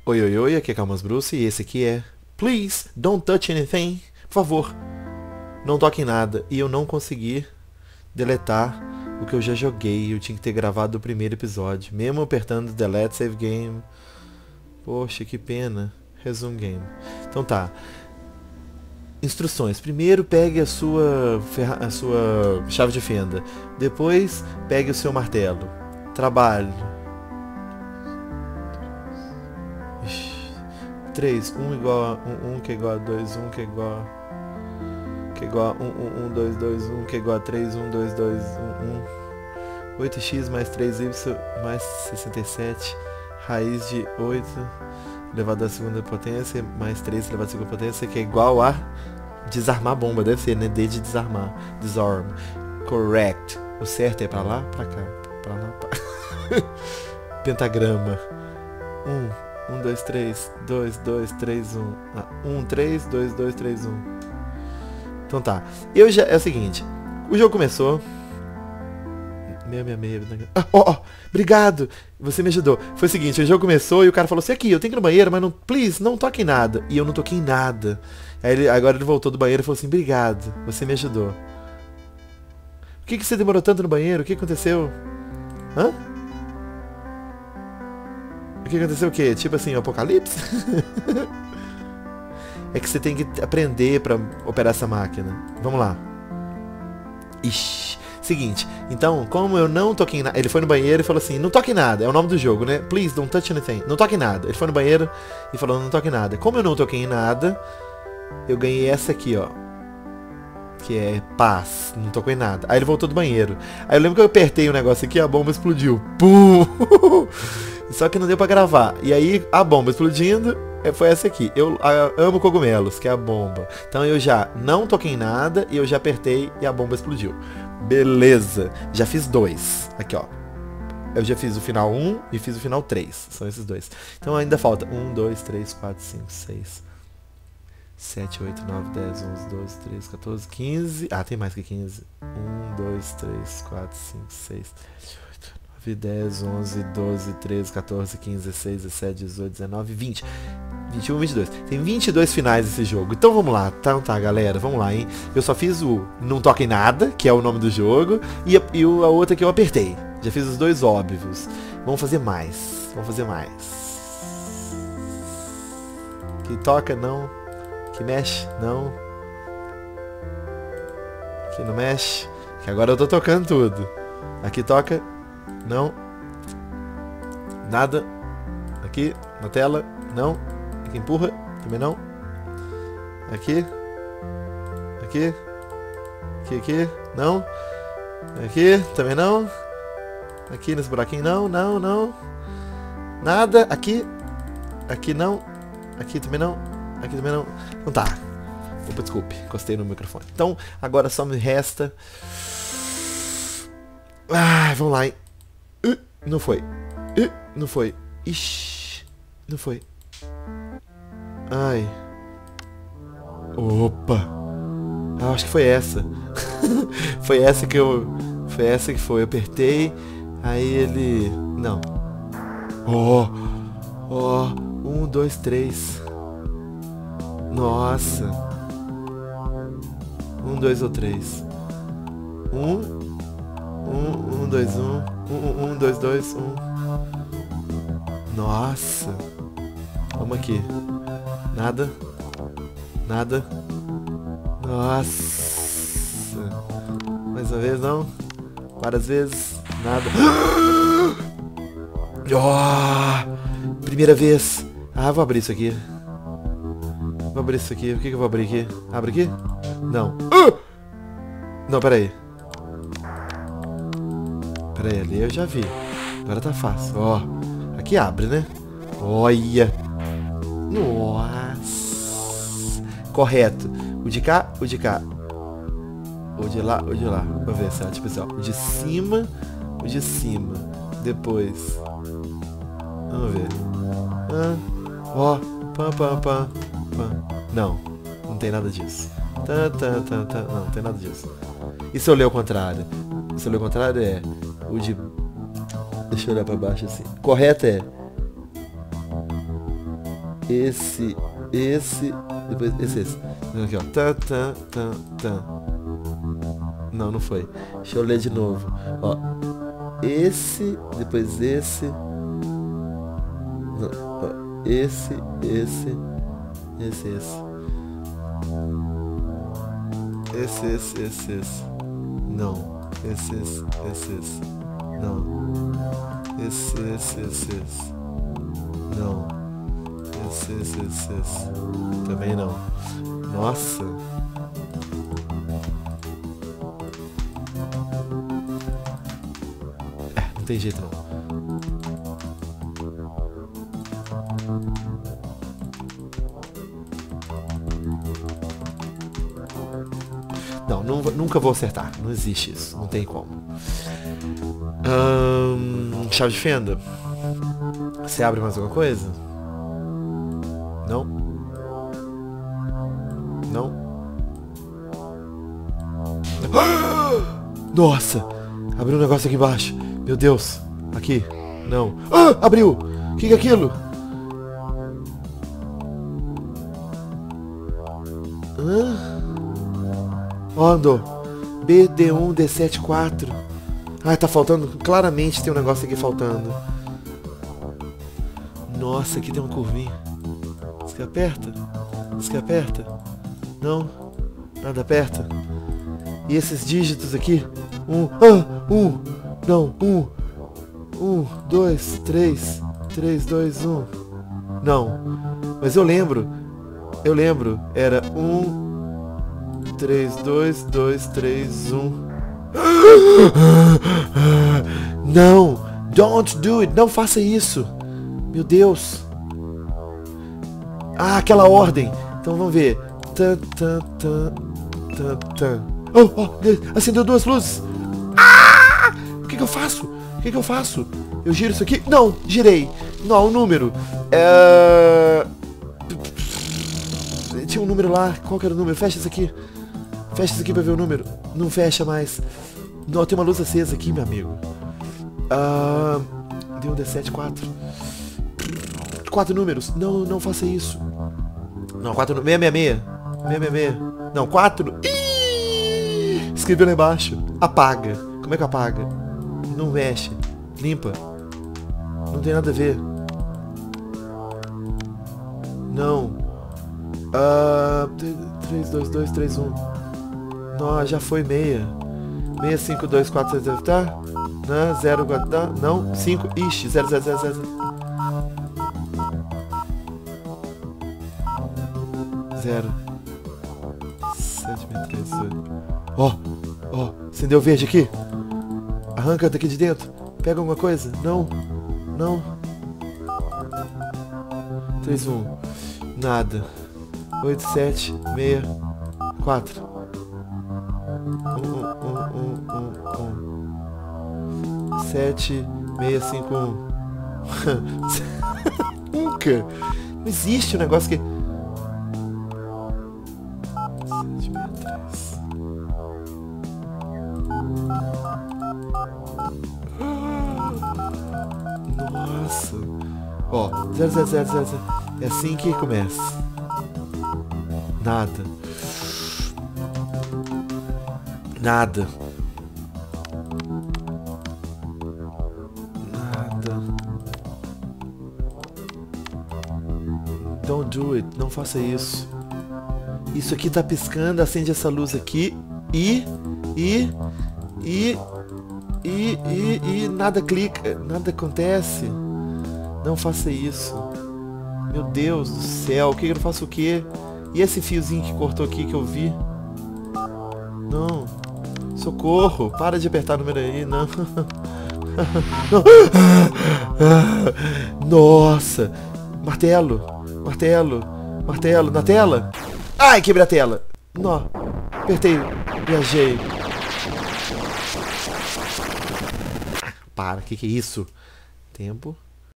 Oi, oi, oi, aqui é Calmas Bruce e esse aqui é Please, don't touch anything. Por favor, não toque em nada. E eu não consegui deletar o que eu já joguei. Eu tinha que ter gravado o primeiro episódio. Mesmo apertando Delete Save Game. Poxa, que pena. Resume Game. Então tá. Instruções. Primeiro pegue a sua chave de fenda. Depois pegue o seu martelo. Trabalhe. 3, 1 igual a 1, que é igual a 2, 1 que é igual a 1, 1, 2, 2, 1 que é igual a 3, 1, 2, 2, 1, 1. 8x mais 3y mais 67, raiz de 8 elevado à segunda potência mais 3 elevado à segunda potência, que é igual a desarmar a bomba, deve ser, né? D de desarmar, disarm. Correct. O certo é pra lá, pra cá, pra lá, pra... Pentagrama. 1, 2, 3, 2, 2, 3, 1. 1, 3, 2, 2, 3, 1. Então tá. É o seguinte. O jogo começou. 666. Obrigado. Você me ajudou. Foi o seguinte, o jogo começou e o cara falou assim, aqui, eu tenho que ir no banheiro, mas não, please, não toque em nada. E eu não toquei em nada. Agora ele voltou do banheiro e falou assim, obrigado, você me ajudou. O que você demorou tanto no banheiro? O que aconteceu? Hã? O que aconteceu o quê? Tipo assim, o apocalipse? É que você tem que aprender pra operar essa máquina. Vamos lá. Ixi. Seguinte, então, como eu não toquei em nada... Ele foi no banheiro e falou assim, não toque em nada. É o nome do jogo, né? Please, don't touch anything. Não toque em nada. Ele foi no banheiro e falou, não toque em nada. Como eu não toquei em nada, eu ganhei essa aqui, ó. Que é paz. Não tocou em nada. Aí ele voltou do banheiro. Aí eu lembro que eu apertei o negócio aqui e a bomba explodiu. Pum! Só que não deu pra gravar. E aí a bomba explodindo foi essa aqui. Eu amo cogumelos, que é a bomba. Então eu já não toquei em nada e eu já apertei e a bomba explodiu. Beleza. Já fiz 2. Aqui, ó. Eu já fiz o final 1 e fiz o final 3. São esses dois. Então ainda falta 1, 2, 3, 4, 5, 6, 7, 8, 9, 10, 11, 12, 13, 14, 15. Ah, tem mais que 15. 1, 2, 3, 4, 5, 6, 7, 8, 9, 10, 11, 12, 13, 14, 15, 16, 17, 18, 19, 20. 21, 22. Tem 22 finais esse jogo. Então vamos lá. Então tá, galera. Vamos lá, hein. Eu só fiz o Não Toque em Nada, que é o nome do jogo. E a outra que eu apertei. Já fiz os dois óbvios. Vamos fazer mais. Vamos fazer mais. Que toca, não. Que mexe, não. Que não mexe. Que agora eu tô tocando tudo. Aqui toca, não. Nada. Aqui, na tela, não. Aqui empurra, também não. Aqui. Aqui. Aqui, não. Aqui, também não. Aqui nesse buraquinho, não, não, não. Nada, aqui. Aqui não. Aqui também não. Aqui também não. Então tá. Opa, desculpe, encostei no microfone. Então, agora só me resta... Ah, vamos lá, hein. Não foi. Não foi. Ixi. Não foi. Ai. Opa. Ah, acho que foi essa. Foi essa que foi. Eu apertei. Aí ele... Não. Oh. 1, 2, 3. Nossa. 1, 2 ou 3. 1, 2, 1. 1, 2, 2, 1. Nossa. Vamos aqui. Nada. Nada. Nossa. Mais uma vez, não. Várias vezes. Nada. Oh, primeira vez. Ah, vou abrir isso aqui. Vou abrir isso aqui. O que eu vou abrir aqui? Abre aqui? Não. Não, peraí. Peraí, ali eu já vi. Agora tá fácil. Ó. Aqui abre, né? Olha. Nossa. Correto. O de cá, o de cá. O de lá, o de lá. Vamos ver se é tipo assim, ó. O de cima, o de cima. Depois. Vamos ver. Ó. Pam. Não. Não tem nada disso. Não, não tem nada disso. E se eu ler ao contrário? Se eu ler ao contrário é o de... Deixa eu olhar pra baixo assim. Correto é esse, depois esse. Aqui, ó. Não, não foi. Deixa eu ler de novo. Ó, esse, depois esse. Não, ó, esse. Esse. Não. Esse. Não. Esse. Não. Esse. Também não. Nossa. Não tem jeito não. Não, nunca vou acertar. Não existe isso. Não tem como. Chave de fenda. Você abre mais alguma coisa? Não? Não? Nossa! Abriu um negócio aqui embaixo. Meu Deus. Aqui. Não. Abriu! O que é aquilo? Andou. BD1, D7, 4. Tá faltando. Claramente tem um negócio aqui faltando. Nossa, aqui tem uma curvinha. Isso que aperta? Isso que aperta? Não. Nada aperta. E esses dígitos aqui? 2, 3. 3, 2, 1. Não. Mas eu lembro. Era 3, 2, 2, 3, 1. Não! Don't do it! Não faça isso! Meu Deus! Aquela ordem! Então vamos ver. Acendeu duas luzes! O que eu faço? Eu giro isso aqui? Não! Girei! Não, o número. Tinha um número lá. Qual que era o número? Fecha isso aqui. Fecha isso aqui pra ver o número. Não fecha mais. Não, tem uma luz acesa aqui, meu amigo. Deu um D7, 4. 4 números. Não faça isso. Não, 4 números. 666. Não, 4. Escreveu lá embaixo. Apaga. Como é que apaga? Não mexe. Limpa. Não tem nada a ver. Não. 3, 2, 2, 3, 1. Não, já foi 6. 6, 5, 2, 4, 6, tá? Não, 0, 4, tá? Não, 5, ixi, 0, 0, 0, 0. 0. 7, 3, 8. Ó, acendeu verde aqui. Arranca daqui de dentro. Pega alguma coisa. Não. 3, 1. Nada. 8, 7, 6, 4. 7, 6, 5, 1. Nunca. Não existe um negócio que... 7, 6, 3. Nossa. Ó, 0, 0, 0, 0, 0. É assim que começa. Nada. Don't do it. Não faça isso. Isso aqui tá piscando. Acende essa luz aqui. E nada clica. Nada acontece. Não faça isso. Meu Deus do céu. O que eu não faço o quê? E esse fiozinho que cortou aqui que eu vi? Não. Socorro. Para de apertar o número aí. Não. Nossa. Martelo na tela. Ai, quebrei a tela. Nó. Apertei. Viajei. Para, que é isso? Tempo.